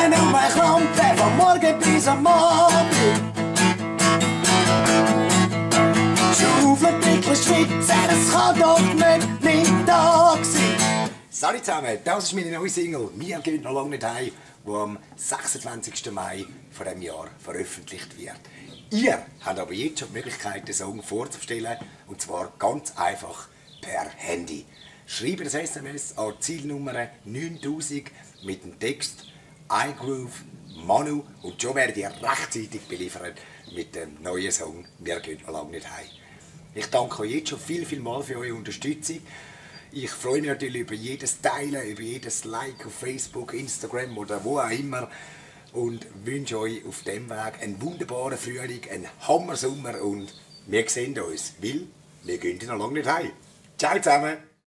Rennen um ein Klampen von morgen bis am Abend. Schaufeln, pickeln, schwitzen, das kann doch nicht da sein. Salut zusammen, das ist meine neue Single «Wir gehen noch lange nicht heim», die am 26. Mai von diesem Jahr veröffentlicht wird. Ihr habt aber jetzt schon die Möglichkeit, den Song vorzustellen, und zwar ganz einfach per Handy. Schreibt ein SMS an die Zielnummer 9000 mit dem Text «iGroove Manu» und schon werdet ihr rechtzeitig beliefert mit dem neuen Song «Wir gehen noch lange nicht heim». Ich danke euch jetzt schon viel mal für eure Unterstützung. Ich freue mich natürlich über jedes Teilen, über jedes Like auf Facebook, Instagram oder wo auch immer. Und wünsche euch auf dem Weg einen wunderbaren Frühling, einen Hammer-Sommer und wir sehen uns, weil wir gehen noch lange nicht heim. Ciao zusammen!